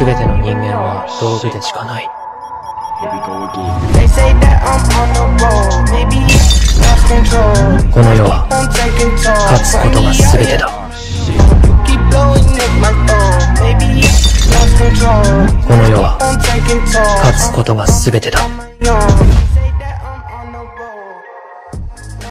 全ての人間は道具でしかない。この世は勝つことが全てだ。この世は勝つことが全てだ。